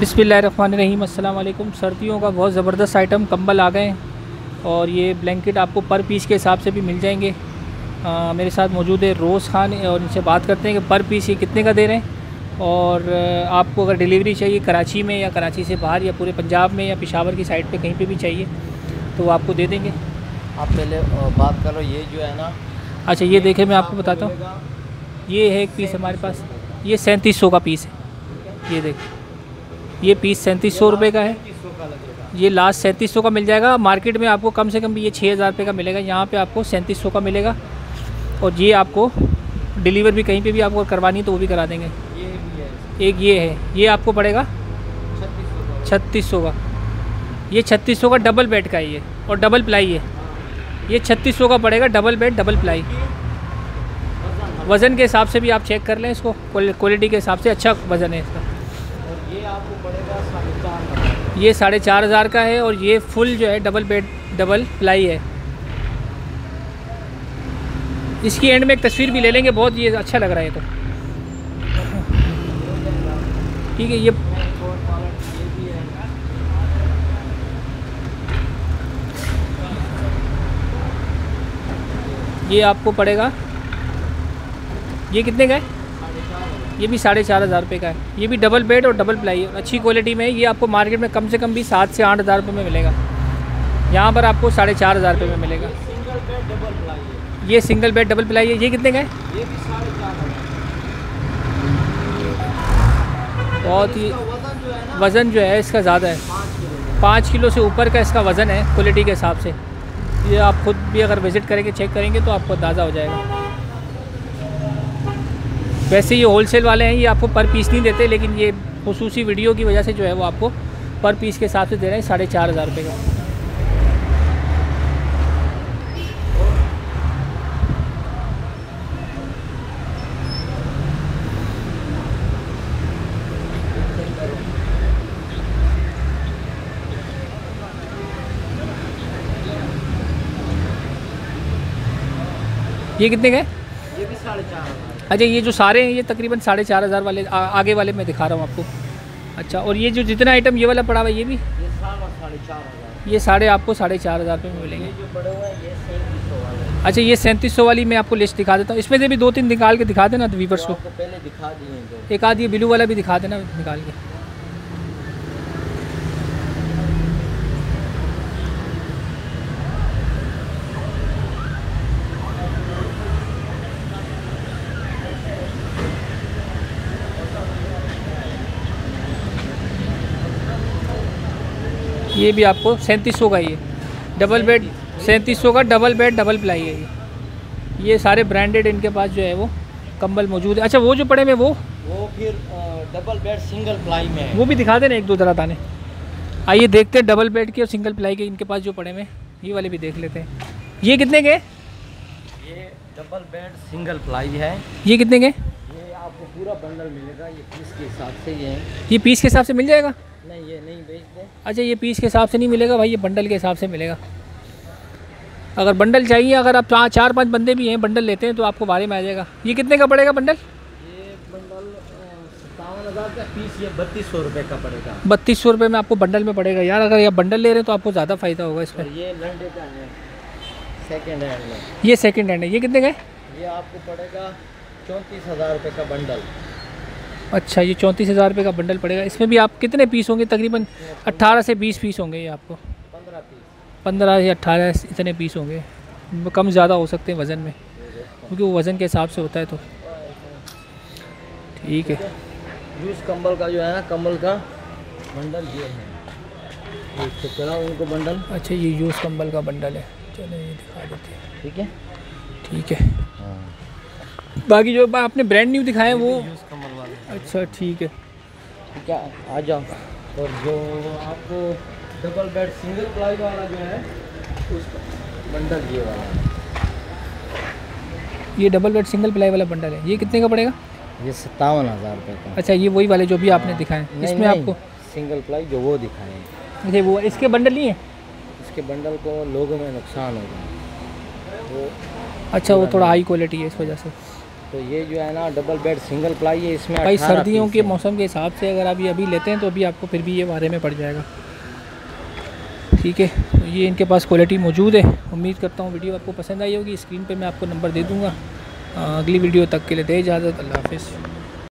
बिस्मिल्लाहिर्रहमानिर्रहीम। अस्सलाम वालेकुम। सर्दियों का बहुत ज़बरदस्त आइटम कंबल आ गए हैं और ये ब्लैंकेट आपको पर पीस के हिसाब से भी मिल जाएंगे। मेरे साथ मौजूद है रोज़ खान और इनसे बात करते हैं कि पर पीस ये कितने का दे रहे हैं और आपको अगर डिलीवरी चाहिए कराची में या कराची से बाहर या पूरे पंजाब में या पेशावर की साइड पे कहीं पे भी चाहिए तो वो आपको दे देंगे। आप पहले बात करो ये जो है ना। अच्छा ये देखें, मैं आपको बताता हूँ। ये है एक पीस हमारे पास, ये 3700 का पीस है। ये देखें, ये पीस 3700 रुपये का है। ये लास्ट 3700 का मिल जाएगा। मार्केट में आपको कम से कम भी ये 6000 रुपये का मिलेगा, यहाँ पे आपको 3700 का मिलेगा। और ये आपको डिलीवर भी कहीं पे भी आपको करवानी है तो वो भी करा देंगे। ये भी है, एक ये है, ये आपको पड़ेगा 3600 का। ये 3600 का डबल बेड का है ये, और डबल प्लाई है। ये 3600 का पड़ेगा, डबल बेड डबल प्लाई। वज़न के हिसाब से भी आप चेक कर लें इसको, क्वालिटी के हिसाब से अच्छा वज़न है इसका। और ये आपको पड़ेगा 4500। ये 4500 का है और ये फुल जो है डबल बेड डबल प्लाई है। इसकी एंड में एक तस्वीर भी ले लेंगे, बहुत ये अच्छा लग रहा है। तो ठीक है, ये आपको पड़ेगा, ये कितने का है? ये भी 4500 रुपये का है। ये भी डबल बेड और डबल प्लाई है, अच्छी क्वालिटी में है। ये आपको मार्केट में कम से कम भी 7 से 8000 रुपये में मिलेगा, यहाँ पर आपको 4500 रुपये में मिलेगा। सिंगल बेड डबल प्लाई है। ये सिंगल बेड डबल प्लाई है। ये कितने का है? ये भी 4500। बहुत ही वजन जो है ना, वज़न जो है इसका ज़्यादा है, 5 किलो से ऊपर का इसका वज़न है क्वालिटी के हिसाब से। ये आप खुद भी अगर विज़िट करेंगे चेक करेंगे तो आपको अंदाज़ा हो जाएगा। वैसे ये होलसेल वाले हैं, ये आपको पर पीस नहीं देते, लेकिन ये खुसूसी वीडियो की वजह से जो है वो आपको पर पीस के हिसाब से दे रहे हैं 4500 रुपये का। ये कितने का है? ये भी 4500। अच्छा, ये जो सारे हैं ये तकरीबन 4500 वाले आगे वाले मैं दिखा रहा हूँ आपको। अच्छा, और ये जो जितना आइटम ये वाला पड़ा हुआ है ये भी, ये 4500। ये साढ़े आपको 4500 रुपये में मिलेंगे। ये जो पड़े हुए हैं ये 3700 वाले। अच्छा, ये 3700 वाली मैं आपको लिस्ट दिखा देता हूँ। इसमें से भी 2-3 निकाल के दिखा देना तो व्यूवर्स को। आपको पहले दिखा दिए हैं दो। एक आध ये ब्लू वाला भी दिखा देना निकाल के। ये भी आपको 3700 का ही है, डबल बेड 3700 का डबल बेड डबल प्लाई है ये सारे ब्रांडेड इनके पास जो है वो कंबल मौजूद है। अच्छा, वो जो पड़े में वो फिर डबल बेड सिंगल प्लाई में है। वो भी दिखा देना एक दो तरह दाने। आइए देखते हैं डबल बेड के और सिंगल प्लाई के इनके पास जो पड़े में, ये वाले भी देख लेते हैं। ये कितने के? ये डबल बेड सिंगल प्लाई है। ये कितने के? ये आपको पूरा बंडल मिलेगा, ये पीस के हिसाब से ये पीस के हिसाब से मिल जाएगा? नहीं, ये नहीं बेचते। अच्छा, ये पीस के हिसाब से नहीं मिलेगा भाई, ये बंडल के हिसाब से मिलेगा। अगर बंडल चाहिए, अगर आप 4-5 बंदे भी हैं बंडल लेते हैं तो आपको बारे में आ जाएगा। ये कितने का पड़ेगा बंडल? ये बंडल 57,000 का पीस, ये 3200 रुपये का पड़ेगा। 3200 रुपये में आपको बंडल में पड़ेगा। यार अगर ये बंडल ले रहे हैं तो आपको ज़्यादा फ़ायदा होगा इसमें। ये लंडे का है, सेकेंड हैंड में। ये सेकंड हैंड है। ये कितने का है? ये आपको पड़ेगा 34,000 रुपये का बंडल। अच्छा, ये 34,000 रुपये का बंडल पड़ेगा। इसमें भी आप कितने पीस होंगे? तकरीबन 18 से 20 पीस होंगे ये आपको। 15 पीस, 15 या 18 इतने पीस होंगे, कम ज़्यादा हो सकते हैं वज़न में, क्योंकि वो वज़न के हिसाब से होता है। तो ठीक है। यूज़ कंबल का जो है ना, कंबल का बंडल ये है। ये चेक कराओ उनको बंडल। अच्छा, ये यूज़ कंबल का बंडल है। चलो ये दिखा देते हैं। ठीक है, ठीक है। बाकी जो आपने ब्रांड न्यू दिखाए वो यूज़ कंबल वाले। अच्छा ठीक है। ठीक है, आ जाओ। और जो आपको डबल बेड सिंगल प्लाई वाला जो है उसका बंडल ये वाला है। ये डबल बेड सिंगल प्लाई वाला बंडल है। ये कितने का पड़ेगा? ये 57,000 रुपये का। अच्छा, ये वही वाले जो भी आपने दिखाए इसमें आपको सिंगल प्लाई जो वो दिखाए। अच्छा, वो इसके बंडल नहीं है? इसके बंडल को लोगों में नुकसान होगा वो। अच्छा, वो थोड़ा हाई क्वालिटी है इस वजह से। तो ये जो है ना डबल बेड सिंगल प्लाई है, इसमें भाई 18 सर्दियों पीस के है। मौसम के हिसाब से अगर आप ये अभी लेते हैं तो अभी आपको फिर भी ये बारे में पड़ जाएगा। ठीक है, तो ये इनके पास क्वालिटी मौजूद है। उम्मीद करता हूँ वीडियो आपको पसंद आई होगी। स्क्रीन पे मैं आपको नंबर दे दूँगा। अगली वीडियो तक के लिए दे इजाज़त। अल्लाह हाफ़िज़।